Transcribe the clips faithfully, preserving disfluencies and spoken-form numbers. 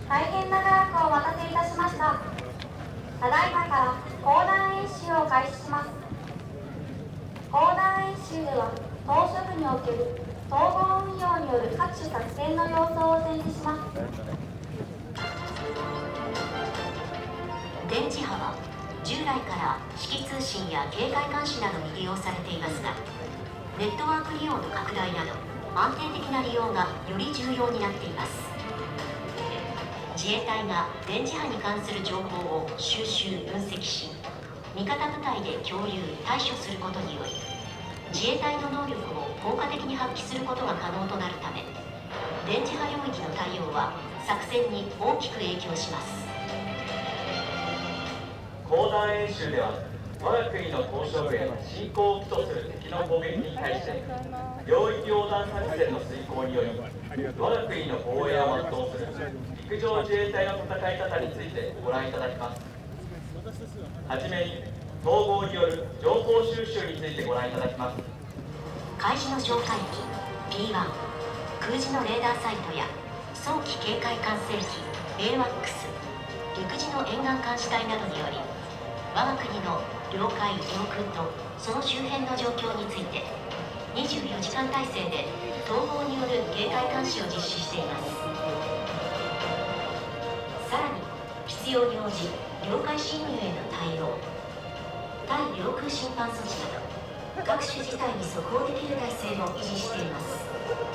大変長らくお待たせいたしました。ただいまから講談演習を開始します。講談演習では、島しょ部における統合運用による各種作戦の様相を展示します。 電磁波は従来から指揮通信や警戒監視などに利用されていますが、ネットワーク利用の拡大など安定的な利用がより重要になっています。自衛隊が電磁波に関する情報を収集・分析し、味方部隊で共有・対処することにより、自衛隊の能力を効果的に発揮することが可能となるため、電磁波領域の対応は作戦に大きく影響します。 講談演習では、我が国の島しょ部へ侵攻を基とする敵の攻撃に対して、領域横断作戦の遂行により、我が国の防衛を全うする陸上自衛隊の戦い方についてご覧いただきます。はじめに、統合による情報収集についてご覧いただきます。 海事の哨戒機 ピーワン、空自のレーダーサイトや早期警戒管制機 エーワックス、陸自の沿岸監視隊などにより、我が国の領海・領空とその周辺の状況についてにじゅうよじかん体制で統合による警戒監視を実施しています。さらに必要に応じ領海侵入への対応、対領空侵犯措置など各種事態に即応できる体制も維持しています。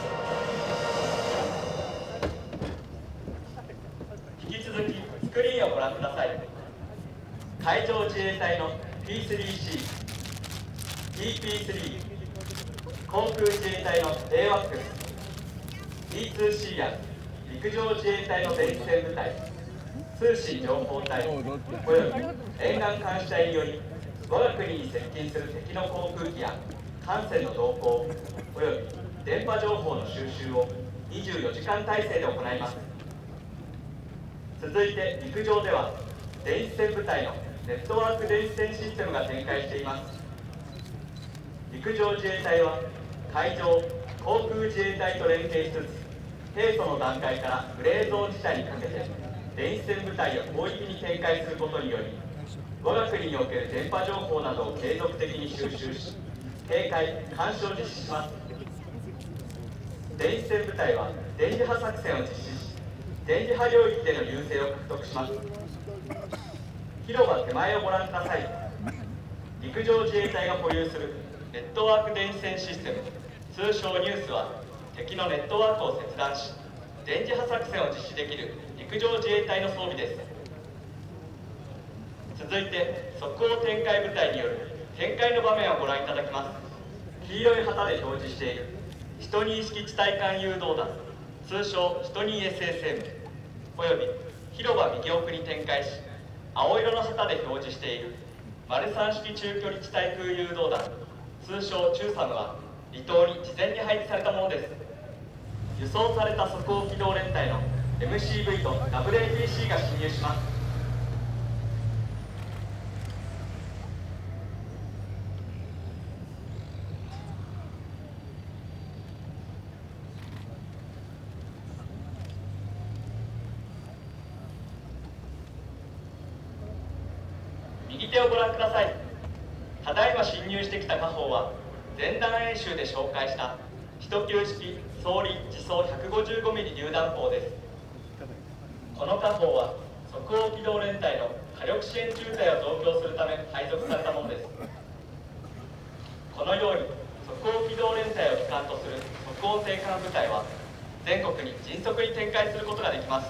引き続きスクリーンをご覧ください。海上自衛隊の ピースリーシー、ティーピースリー、航空自衛隊の エーワックス、ティーツーシー や陸上自衛隊の電子戦部隊、通信情報隊および沿岸監視隊により、我が国に接近する敵の航空機や艦船の動向および電波情報の収集をにじゅうよじかん体制で行います。続いて陸上では、電子戦部隊のネットワーク電子戦システムが展開しています。陸上自衛隊は海上航空自衛隊と連携しつつ、平素の段階からグレーゾーン事態にかけて電子戦部隊を広域に展開することにより、我が国における電波情報などを継続的に収集し、警戒・監視を実施します。電子戦部隊は電磁波作戦を実施し、電磁波領域での優勢を獲得します。広場手前をご覧ください。陸上自衛隊が保有するネットワーク電子戦システム、通称ニュースは、敵のネットワークを切断し、電磁波作戦を実施できる陸上自衛隊の装備です。続いて即応展開部隊による展開の場面をご覧いただきます。黄色い旗で表示しているシトニー式地対艦誘導弾、通称シトニー エスエスエム および広場右奥に展開し、青色の旗で表示しているマルサン式中距離地対空誘導弾、通称中サムは離島に事前に配置されたものです。輸送された即応機動連隊の エムシーブイ と ダブリューエーピーシー が侵入します。右手をご覧ください。ただいま侵入してきた火砲は、前段演習で紹介した一級式装輪自走 ひゃくごじゅうごミリ 榴弾砲です。この火砲は即応機動連隊の火力支援中隊を増強するため配属されたものです。このように即応機動連隊を機関とする即応艇艦部隊は、全国に迅速に展開することができます。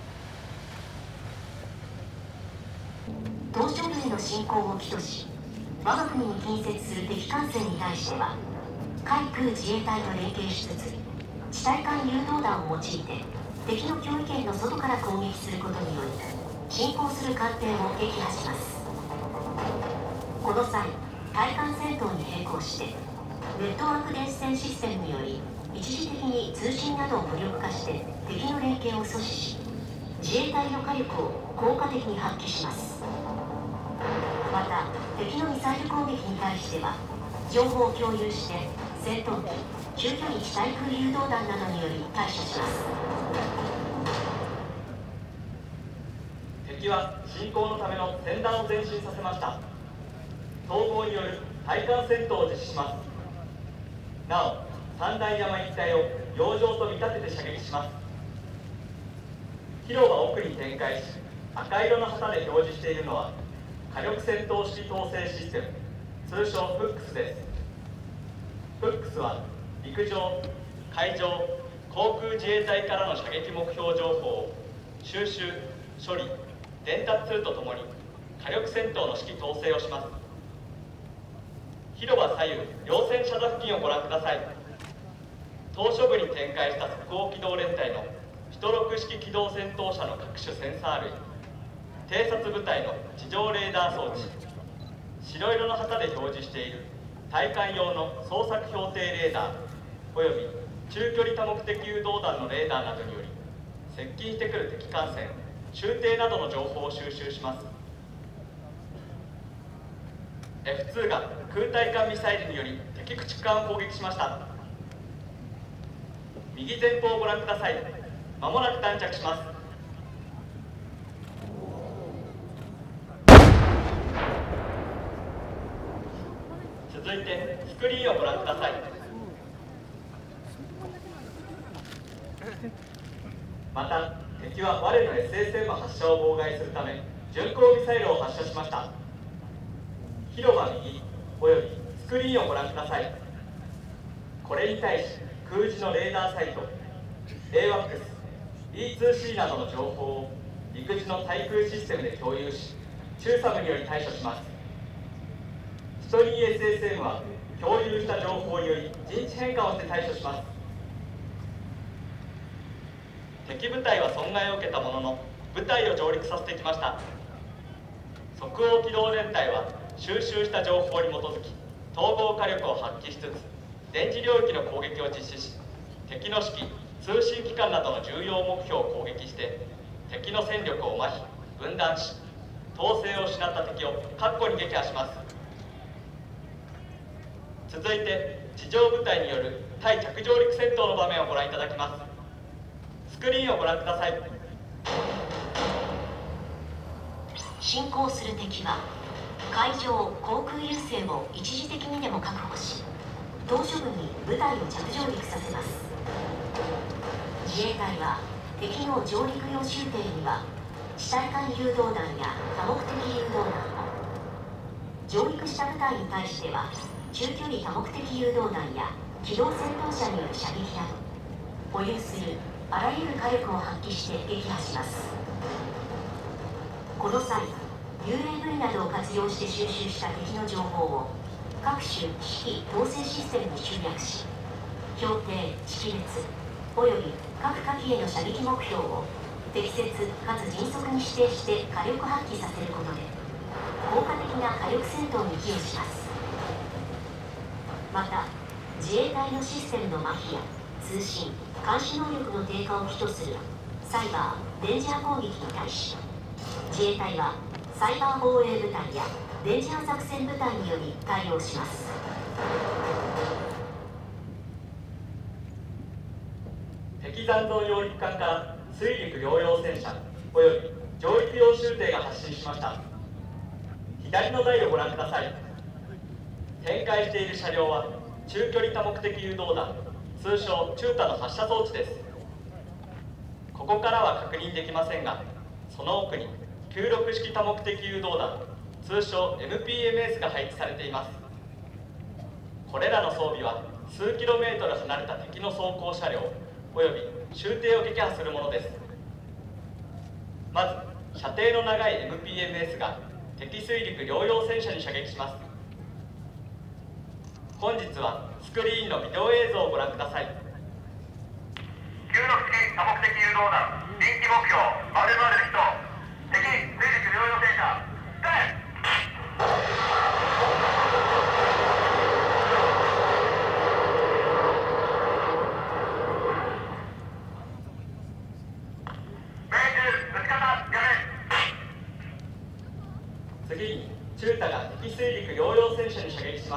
島しょ部への侵攻を起とし、我が国に近接する敵艦船に対しては、海空自衛隊と連携しつつ、地対艦誘導弾を用いて敵の脅威圏の外から攻撃することにより、進行する艦艇を撃破します。この際、対艦戦闘に並行してネットワーク電子戦システムにより一時的に通信などを無力化して敵の連携を阻止し、自衛隊の火力を効果的に発揮します。また、敵のミサイル攻撃に対しては、情報を共有して戦闘機、中距離地対空誘導弾などにより対処します。 敵は進行のための戦団を前進させました。統合による対艦戦闘を実施します。なお三大山一帯を洋上と見立てて射撃します。広場奥に展開し、赤色の旗で表示しているのは火力戦闘式統制システム、通称フックスです。フックスは陸上、海上、航空自衛隊からの射撃目標情報を収集、処理、伝達するとともに火力戦闘の指揮統制をします。広場左右両戦車座付近をご覧ください。島しょ部に展開した即応機動連隊のひとろく式機動戦闘車の各種センサー類、偵察部隊の地上レーダー装置、白色の旗で表示している対艦用の捜索標定レーダーおよび中距離多目的誘導弾のレーダーなどにより接近してくる敵艦船、舟艇などの情報を収集します。 エフツー が空対艦ミサイルにより敵駆逐艦を攻撃しました。右前方をご覧ください。まもなく到着します。続いてスクリーンをご覧ください。また敵は我の エスエスエム 発射を妨害するため巡航ミサイルを発射しました。広場右およびスクリーンをご覧ください。これに対し空自のレーダーサイト エーワックス、イーツーシー などの情報を陸自の対空システムで共有し中サムにより対処します。シトニー エスエスエム は共有した情報により陣地変換をして対処します。敵部隊は損害を受けたものの部隊を上陸させてきました。即応機動連隊は収集した情報に基づき統合火力を発揮しつつ電磁領域の攻撃を実施し敵の指揮通信機関などの重要目標を攻撃して敵の戦力を麻痺分断し統制を失った敵を確固に撃破します。続いて地上部隊による対着上陸戦闘の場面をご覧いただきます。スクリーンをご覧ください。 進行する敵は海上航空優勢を一時的にでも確保し島しょ部に部隊を着上陸させます。自衛隊は敵の上陸用舟艇には地対艦誘導弾や多目的誘導弾を、上陸した部隊に対しては中距離多目的誘導弾や機動戦闘車による射撃など保有するあらゆる火力を発揮して撃破します。この際 ユーエーブイ などを活用して収集した敵の情報を各種指揮統制システムに集約し標定、識別および各火器への射撃目標を適切かつ迅速に指定して火力発揮させることで効果的な火力戦闘に寄与します。また自衛隊のシステムの麻痺や通信監視能力の低下を起とするサイバー・デンジャー攻撃に対し自衛隊はサイバー防衛部隊やデンジャー作戦部隊により対応します。 敵残存揚陸艦から水陸両用戦車および上陸用舟艇が発進しました。左の台をご覧ください。展開している車両は中距離多目的誘導弾通称中多の発射装置です。ここからは確認できませんがその奥にきゅうろく式多目的誘導弾通称 エムピーエムエス が配置されています。これらの装備は数キロメートル離れた敵の装甲車両および舟艇を撃破するものです。まず射程の長い エムピーエムエス が敵水陸両用戦車に射撃します。本日はスクリーンのビデオ映像をご覧ください。 きゅうろく式多目的誘導弾臨機目標丸々人敵水陸両用戦車使え。 次に中多が敵水陸両用戦車に射撃します。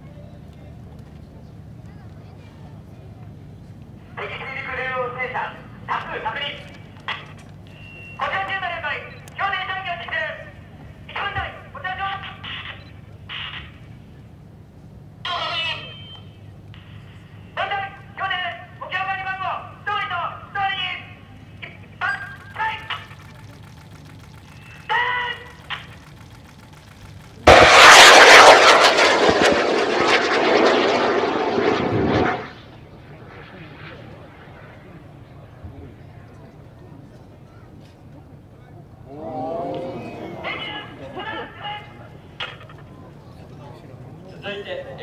敵水陸両用戦車多数確認。こちら中多連隊標的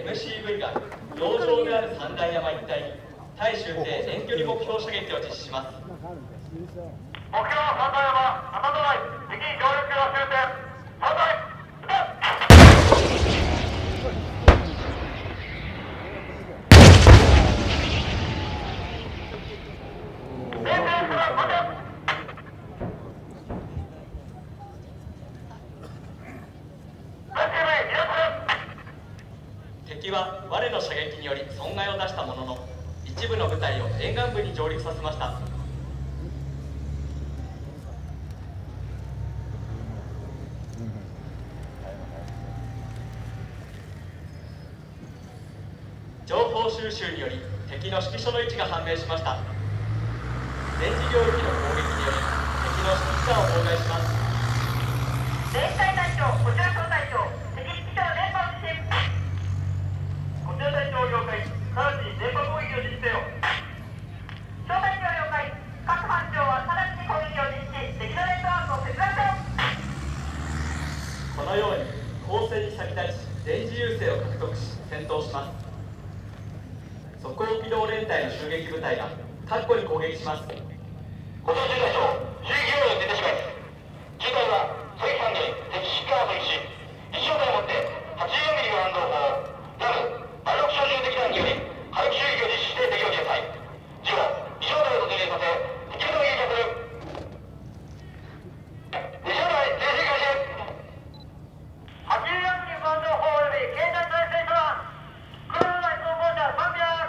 エムシーブイ が洋上である三段山一帯に対終艇遠距離目標射撃を実施します。 目標三段山旗都内敵上陸が終点三段敵は我の射撃により損害を出したものの、一部の部隊を沿岸部に上陸させました。情報収集により敵の指揮所の位置が判明しました。電磁領域の攻撃により敵の指揮官を妨害します。 電子隊隊長、こちら小隊長、敵指揮所の電波を実施。こちら隊長了解、直ちに電波攻撃を実施せよ。 小隊長了解、各班長は直ちに攻撃を実施し、敵のネットワークを切断せよ。 このように攻勢に先立ち電磁優勢を獲得し戦闘します。即応機動連隊の襲撃部隊が確固に攻撃します。 こちら中隊長、襲撃応援出てしまいます。中隊は狙撃班で敵指揮官を取りし、一小隊をもってはちじゅうよんミリの反動砲ダムバルロク小銃敵弾により火力襲撃を実施して敵を撃退。以上、一小隊を突入させ敵部隊を撃破する。二小隊前進開始。はちじゅうよんミリ反動砲および携帯対戦手段空内装甲車さんびゃく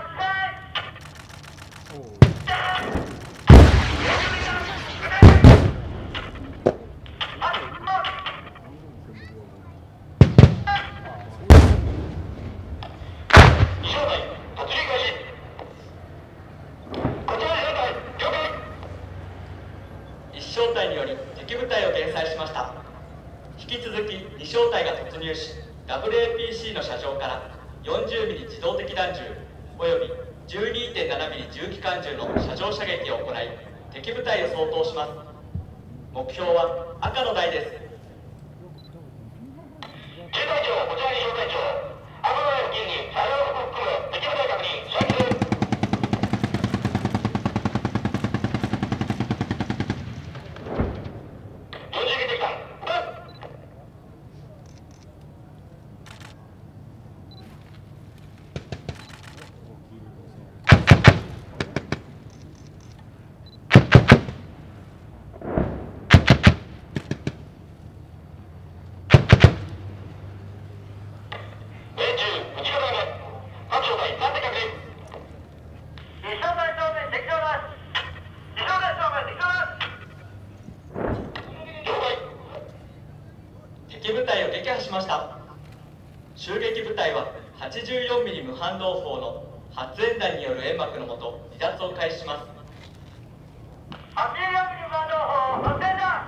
小隊により敵部隊を減災しました。引き続きに小隊が突入し ダブリューエーピーシー の射場から よんじゅうミリ 自動的弾銃および じゅうにてんななミリ 重機関銃の射場射撃を行い敵部隊を掃討します。目標は赤の台です。 中隊長、こちらに小隊長、赤の台付近に車両を含む敵部隊確認、射撃する。 敵部隊を撃破しました。襲撃部隊は はちじゅうよんミリ 無反動砲の発煙弾による煙幕のもと離脱を開始します。 はちじゅうよんミリ 無反動砲発煙弾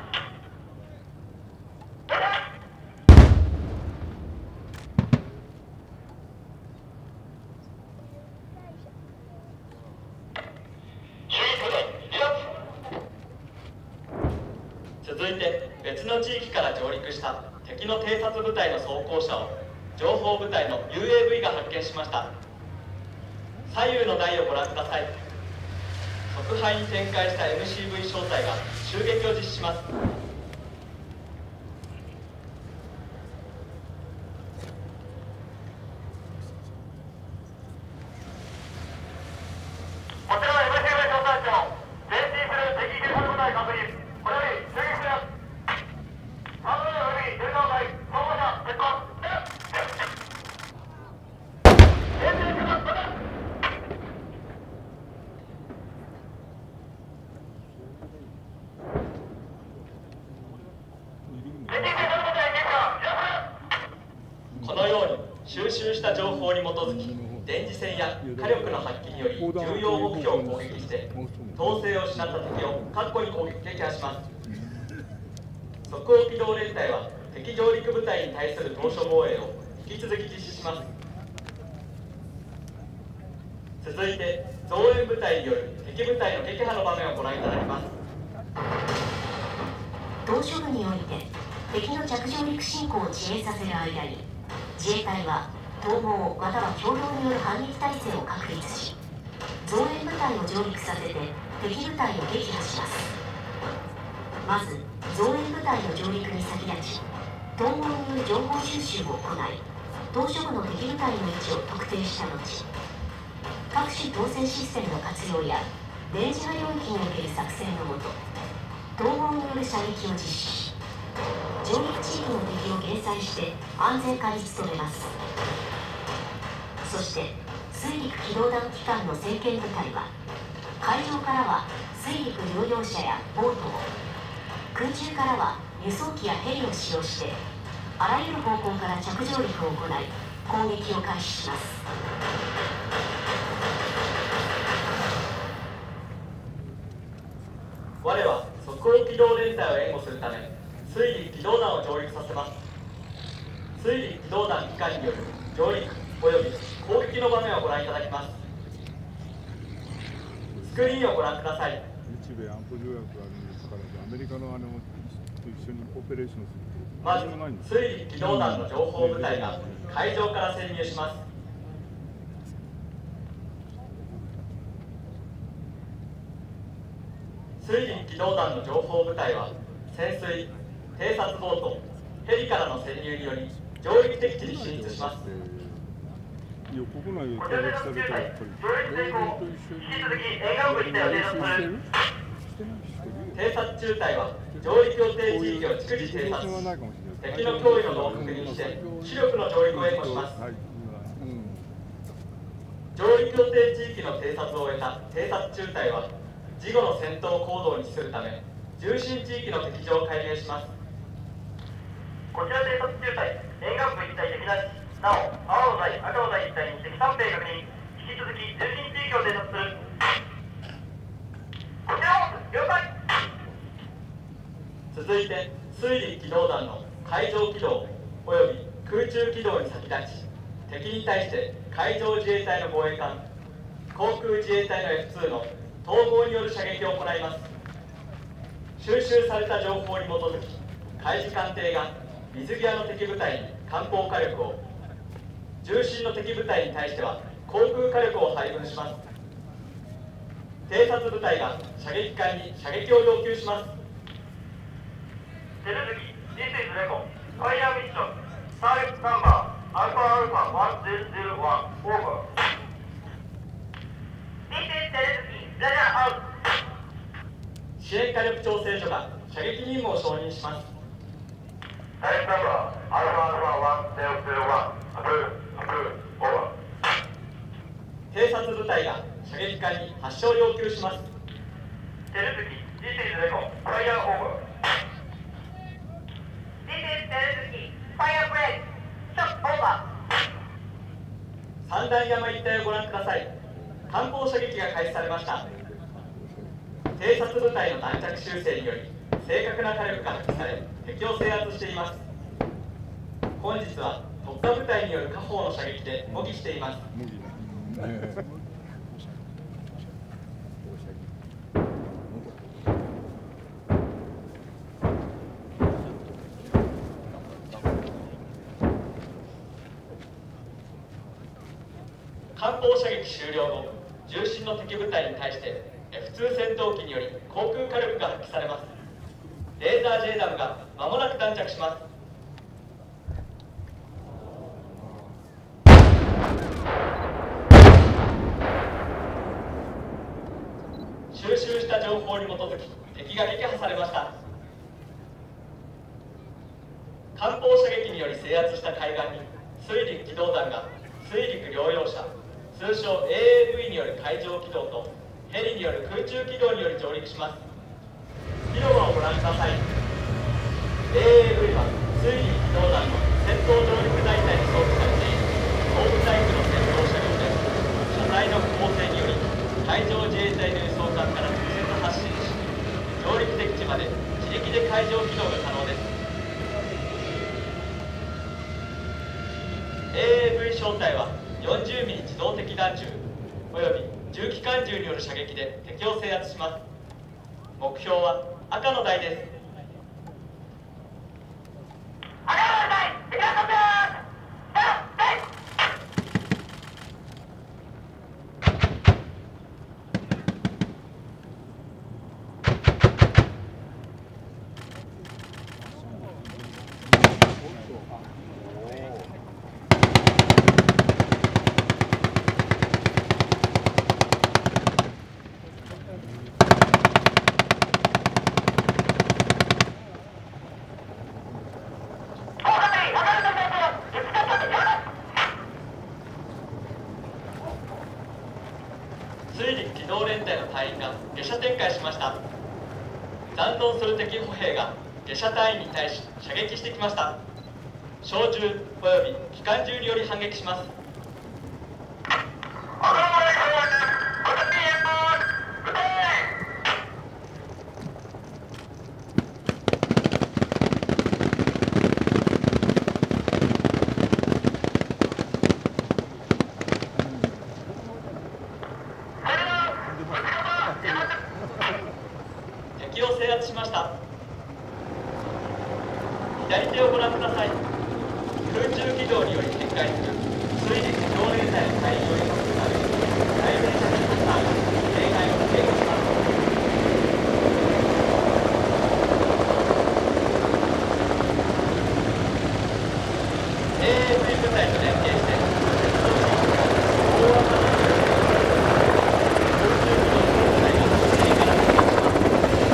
続いて別の地域から上陸した敵の偵察部隊の装甲車を情報部隊の ユーエーブイ が発見しました。左右の台をご覧ください。側背に展開した エムシーブイ 小隊が襲撃を実施します。 こちら エムシーブイ 小隊長、前進する敵警察部隊確認。これより襲撃します。ハードルおよびデルタ隊、装甲車、鉄鋼。 このように収集した情報に基づき電磁戦や火力の発揮により重要目標を攻撃して統制を失った敵を確固に攻撃撃破します。即応機動連隊は敵上陸部隊に対する当初防衛を引き続き実施します。続いて増援部隊による敵部隊の撃破の場面をご覧いただきます。 島しょ部において敵の着上陸進行を遅延させる間に自衛隊は統合または共同による反撃態勢を確立し、増援部隊を上陸させて敵部隊を撃破します。まず増援部隊の上陸に先立ち、統合による情報収集を行い、島嶼部の敵部隊の位置を特定した後、各種統制システムの活用や電磁波領域における作戦のもと、統合による射撃を実施し、上陸地域の敵を減災して安全化に努めます。そして水陸機動団機関の先遣部隊は、海上からは水陸両用車やボートを、空中からは輸送機やヘリを使用して、あらゆる方向から着上陸を行い攻撃を開始します。 我は速攻機動連隊を援護するため水陸機動団を上陸させます。水陸機動団機関による上陸および攻撃の場面をご覧いただきます。スクリーンをご覧ください。 日米安保条約があるんですから、アメリカのあのと一緒にオペレーションする。 まず水陸機動団の情報部隊が海上から潜入します。水陸機動団の情報部隊は潜水、偵察ボート、ヘリからの潜入により上陸敵地に進出します。 いや、国内で攻撃されたらやっぱり米軍と一緒に引き続き沿岸部一帯を偵察する。 偵察中隊は上陸予定地域を逐次偵察し、敵の脅威の度を確認して主力の上陸を援護します。上陸予定地域の偵察を終えた偵察中隊は事後の戦闘行動に資するため重心地域の敵情を解明します。 こちら偵察中隊、沿岸部一帯敵なし。なお、青の台、赤の台一帯に敵三兵確認。引き続き重心地域を偵察する。こちらも了解。 続いて水陸機動団の海上機動および空中機動に先立ち、敵に対して海上自衛隊の護衛艦、航空自衛隊の エフツー の統合による射撃を行います。収集された情報に基づき、海事艦艇が水際の敵部隊に艦砲火力を、重心の敵部隊に対しては航空火力を配分します。偵察部隊が射撃艦に射撃を要求します。 手続き、This is Recon。ファイヤーミッション。ターゲットナンバー、アルファアルファワンゼロゼロワン、オーバー。This is 手続き、ラジャーアウト。 支援火力調整所が射撃任務を承認します。 ターゲットナンバー、アルファアルファワンゼロゼロワン、アプー、アプー、オーバー。 偵察部隊が射撃艦に発射を要求します。 手続き、This is Recon。ファイヤーオーバー。This is 手続き、ファイヤーブレイク。ショットオーバー。三段山一帯をご覧ください。艦砲射撃が開始されました。偵察部隊の弾着修正により正確な火力が発揮され敵を制圧しています。本日は特化部隊による火砲の射撃で模擬しています。艦砲射撃終了後、重心の敵部隊に対して エフツー 戦闘機により航空火力が発揮されます。レーザー ジェイ ダムが間もなく弾着します。収集した情報に基づき敵が撃破されました。艦砲射撃により制圧した海岸に水陸機動団が水陸両用車、通称 エーエーブイ による海上機動とヘリによる空中機動により上陸します。広場をご覧ください。 エーエーブイ は水陸機動団の戦闘上陸大隊に装備されている後部タイプの戦闘車両です。車体の構成により海上自衛隊の輸送艦から直接発進し、上陸敵地まで自力で海上機動が可能です。 エーエーブイ 小隊はよんじゅうミリ自動敵弾銃および重機関銃による射撃で敵を制圧します。目標は赤の台です。 赤の台、敵の突入。 射展開しました。残存する敵歩兵が下車隊員に対し射撃してきました。小銃および機関銃により反撃します。敵を制圧しました。左手をご覧ください。空中機動により展開する水陸両連隊の隊員によりますため、対戦車ヘリコプターが警戒を警護します。エーエーブイ 部隊と連携して鉄道市民が大枠の空中機動の部隊が正から攻撃します。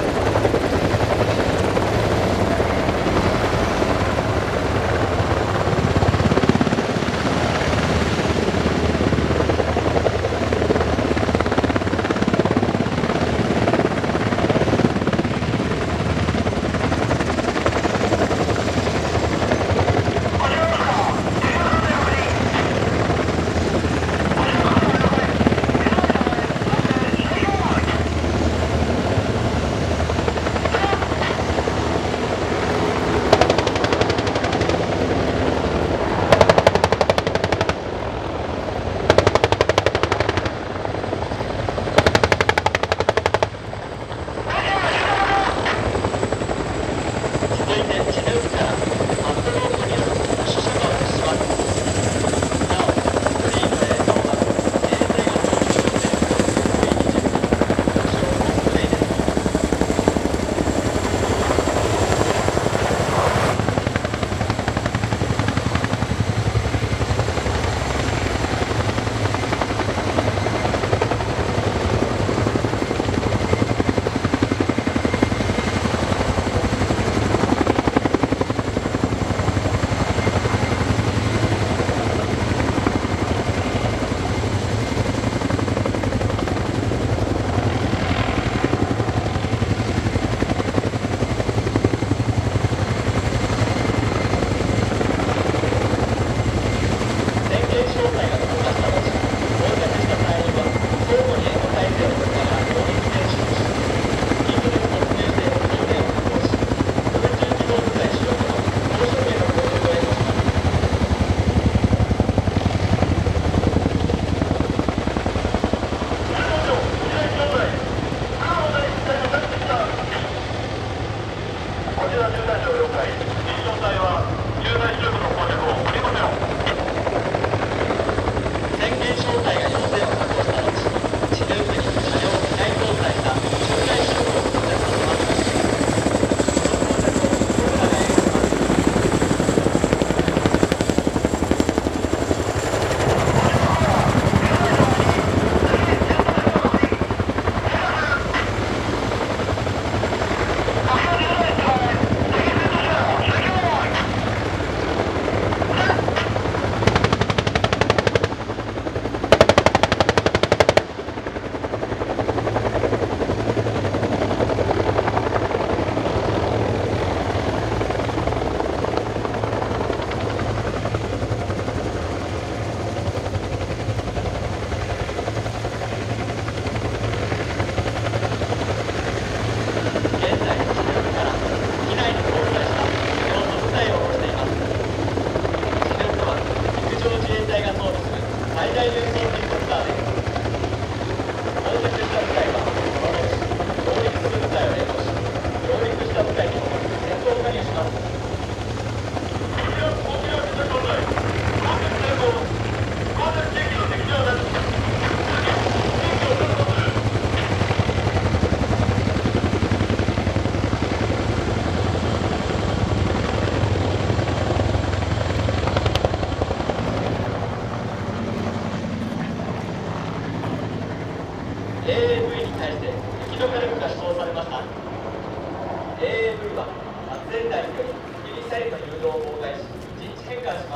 エーエーブイ に対して敵の火力が使用されました。 エーエーブイ は発電台によりミサイルの誘導を妨害し陣地変換します。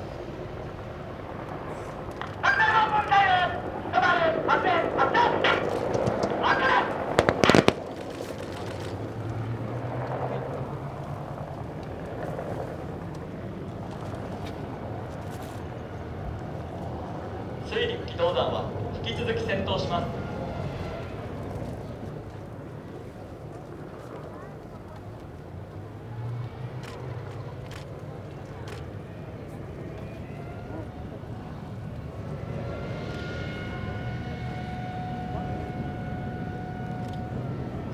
発電発電発電発電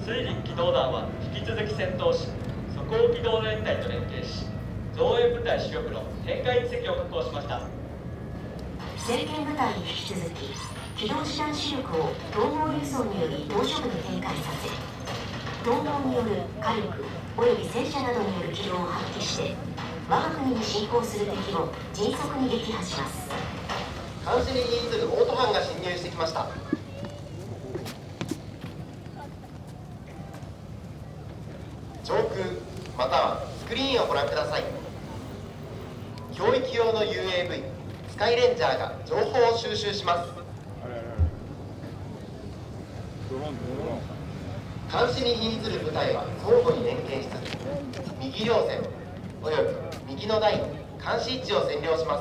水陸機動団は引き続き戦闘し、即応機動連隊と連携し、増援部隊主力の展開実績を確保しました。 政権部隊に引き続き機動師団主力を統合輸送により島しょ部に展開させ、統合による火力および戦車などによる機動を発揮して我が国に侵攻する敵を迅速に撃破します。 監視に引するオート班が侵入してきました。上空またはスクリーンをご覧ください。教育用の ユーエーブイ スカイレンジャーが情報を収集します。監視に瀕する部隊は相互に連携しつつ、右両線および右の台の監視位置を占領します。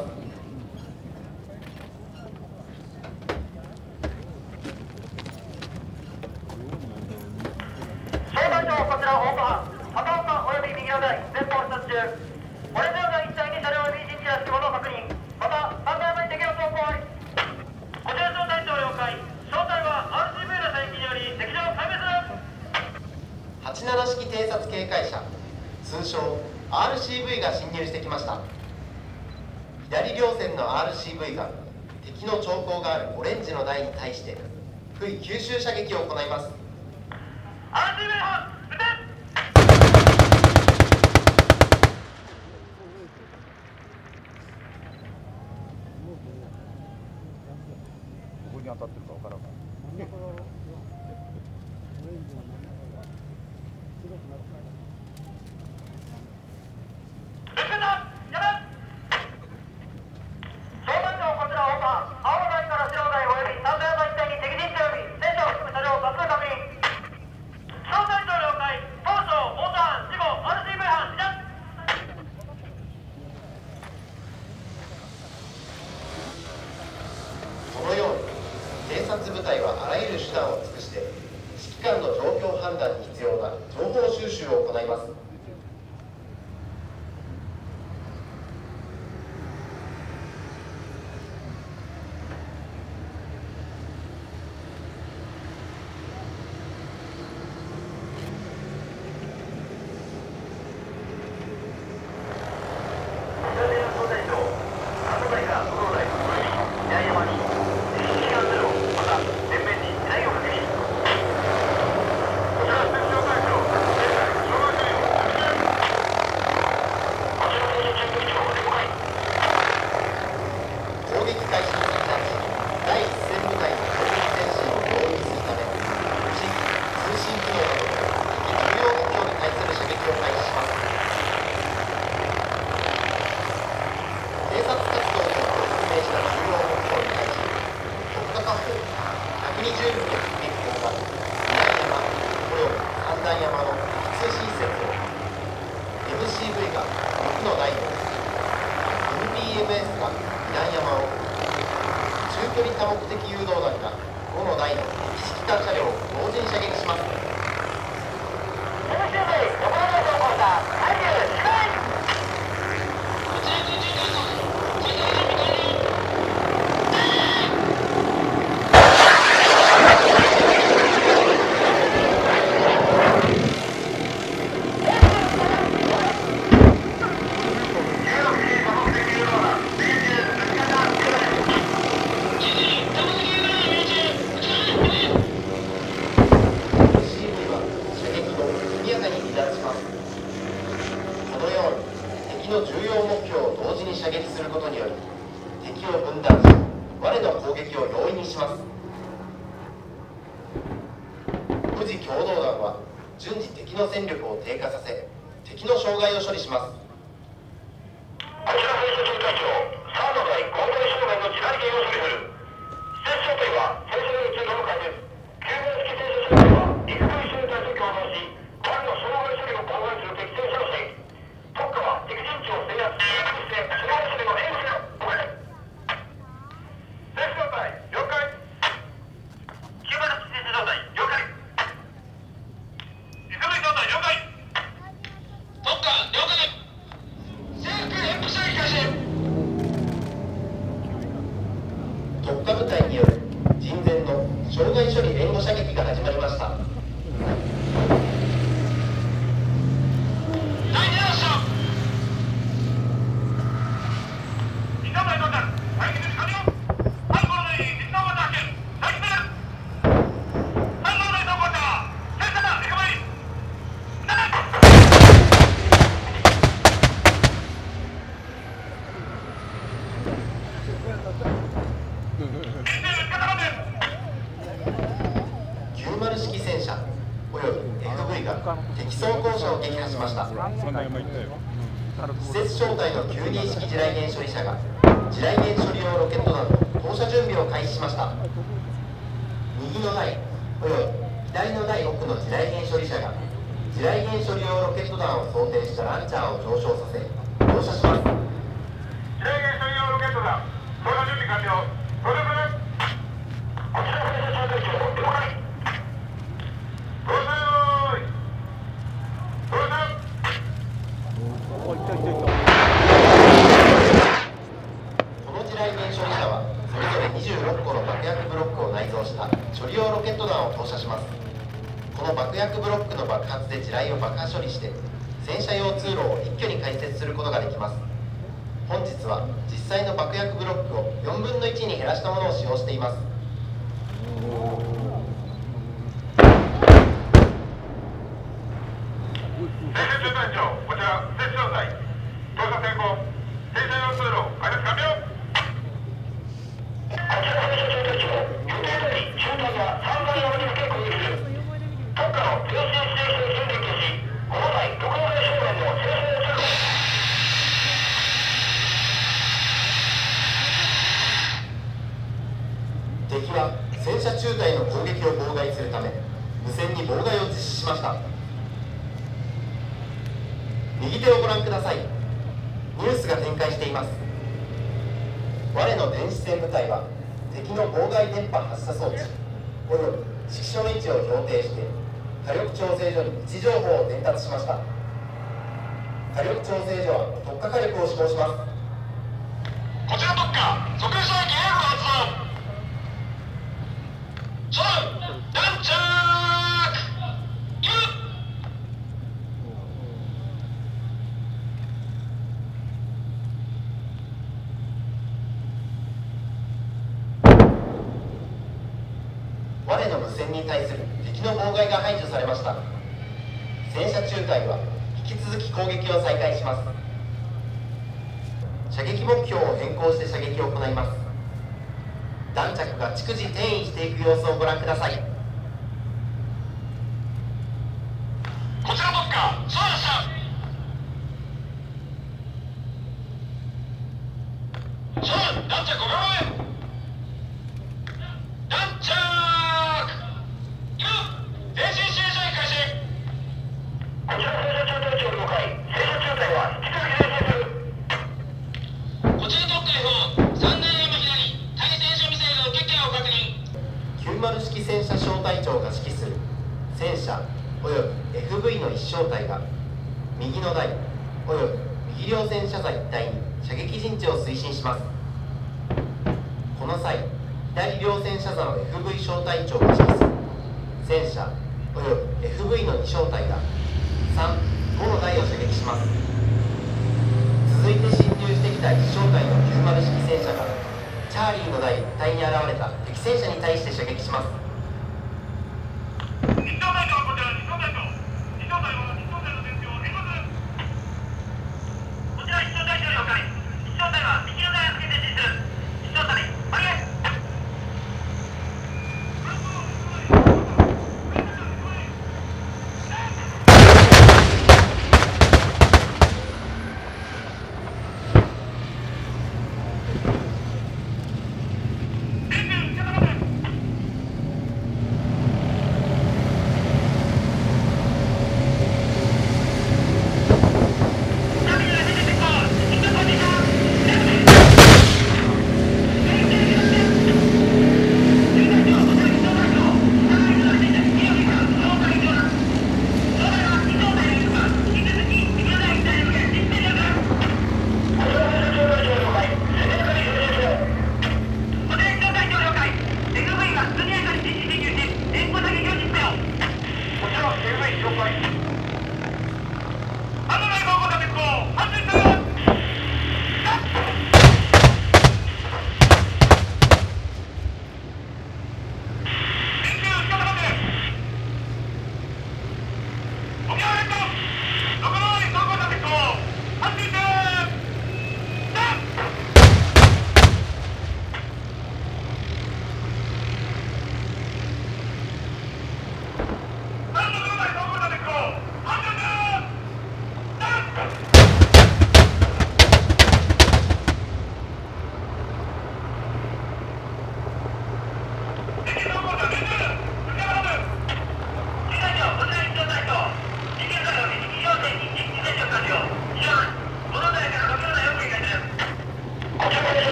小隊長、こちらオート班、片岡および右の台前方視察中、オレンジの台一帯に車両 ビージーティー や指紋の確認、また三台前に敵の走行あり。こちら小隊長了解。小隊は アールシーブイ の射撃により敵情を壊滅。 はちじゅうなな式偵察警戒車通称 アールシーブイ が侵入してきました。左両線の アールシーブイ が敵の兆候があるオレンジの台に対して不意吸収射撃を行います。 アールシーブイ 班撃て。 どこに当たってるかわからない。 このように偵察部隊はあらゆる手段を尽くして指揮官の状況判断に必要な情報収集を行います。多目的誘導弾がごの台の敵指揮官車両を同時に射撃します。の重要目標を同時に射撃することにより敵を分断し我の攻撃を容易にします。富士共同団は順次敵の戦力を低下させ敵の障害を処理します。 こちら兵士警官長、サード隊交代障害の地雷原を処理する。施設小隊は戦車の通過を開設。救命式停車小隊は陸軍小隊と共同し我の障害処理を妨害する敵戦車を射撃。特化は敵陣地を制圧し障害処理の援護を行え。戦車小隊了解。キューバの戦車小隊了解。イスラエル小隊了解。特化了解。制服連射撃開始。 特化部隊による人前の障害処理援護射撃が始まりました。 車および エフブイ が敵装甲車を撃破しました。施設小隊のきゅうに式地雷原処理車が地雷原処理用ロケット弾の投射準備を開始しました。右の台および左の台奥の地雷原処理車が地雷原処理用ロケット弾を想定したランチャーを上昇させ投射します。 地雷原処理用ロケット弾投射準備完了。到着です。こちら戦車中隊長了解。投射用意投射。 この地雷原処理車はそれぞれにじゅうろっこの爆薬ブロックを内蔵した処理用ロケット弾を投射します。この爆薬ブロックの爆発で地雷を爆破処理して戦車用通路を一挙に開設することができます。本日は実際の爆薬ブロックをよんぶんのいちに減らしたものを使用しています。 戦車中隊長、こちら施設小隊投射成功。戦車用通路開設完了。こちら戦車中隊長、予定通り中隊がさんばい山に向け攻撃する。特化のプレス指定して準備をし、この際特攻外少年の戦車用通路。 敵は戦車中隊の攻撃を妨害するため無線に妨害を実施しました。右手をご覧ください。ニュースが展開しています。我の電子戦部隊は敵の妨害電波発射装置および指揮所の位置を標定して火力調整所に位置情報を伝達しました。火力調整所は特化火力を施行します。 こちら特化即射撃援護発動。ソル弾着今。 我の無線に対する敵の妨害が排除されました。戦車中隊は引き続き攻撃を再開します。射撃目標を変更して射撃を行います。弾着が逐次転移していく様子をご覧ください。 こちら特化そうでした。ソル弾着ごびょうめ。弾着今前進指令射撃開始。こちら戦車中隊長了解。戦車中隊は引き続き前進する。こちら特化 エフオー さんだい山左対戦車ミサイルの欠点を確認。 きゅうじゅう式戦車小隊長が指揮する戦車および エフブイ のいち小隊が右の台および右両戦車座一帯に射撃陣地を推進します。この際左両戦車座の エフブイ 小隊長が指揮する戦車および エフブイ のに小隊がさん、ごの台を射撃します。続いて侵入してきたいち小隊のきゅうじゅう式戦車がチャーリーの台一帯に現れた敵戦車に対して射撃します。 一小隊長こちら一小隊長。一小隊は一小隊の前線を変更する。こちら一小隊長了解。一小隊は右の台をつけて進する。一小隊お願い。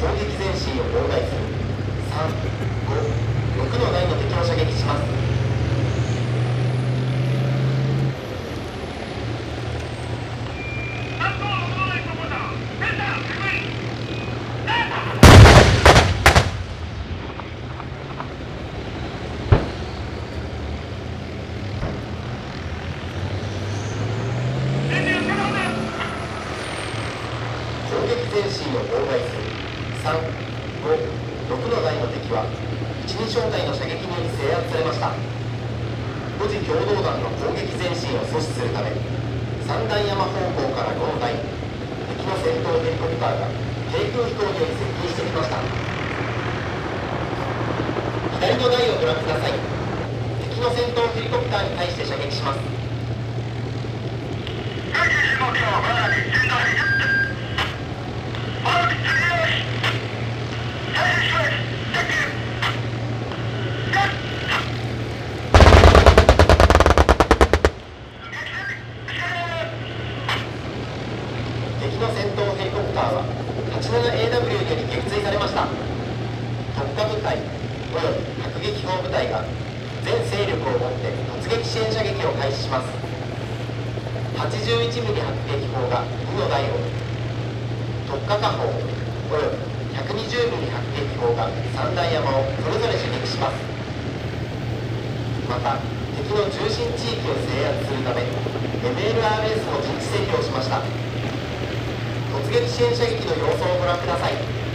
攻撃前進を妨害するさん、ご、ろくの台の敵を射撃します。前進を妨害するさん、ご、ろくの台の敵は一二小隊の射撃により制圧されました。ご次共同団の攻撃前進を阻止するため三段山方向からごの台敵の戦闘ヘリコプターが低空飛行により接近してきました。左の台をご覧ください。敵の戦闘ヘリコプターに対して射撃します。敵の戦闘ヘリコプターは はちじゅうななエーダブリュー により撃墜されました。特化部隊および迫撃砲部隊が全勢力をもって突撃支援射撃を開始します。 はちじゅういちミリ 迫撃砲がにの台を、特化火砲および ひゃくにじゅうミリ 迫撃砲がさん台山をそれぞれ射撃します。また敵の中心地域を制圧するため エムエルアールエス の陣地整備をしました。突撃支援射撃の様子をご覧ください。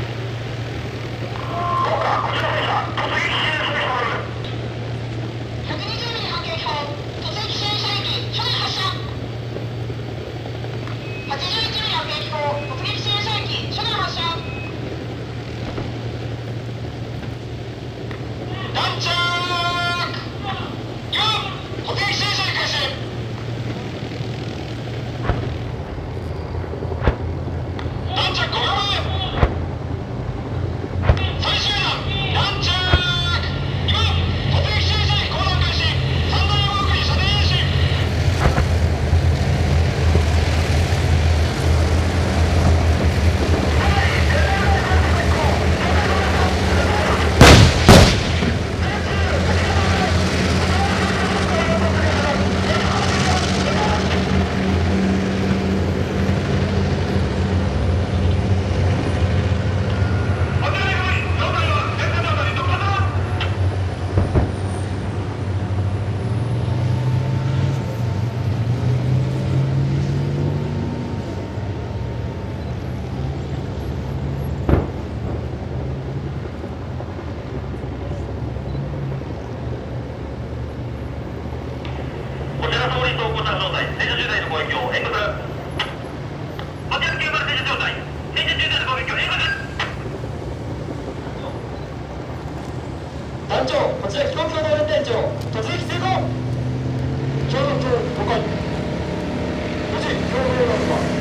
団長、こちら飛行機の同連隊長、突撃成功。長団長、了解。ご時、共同団は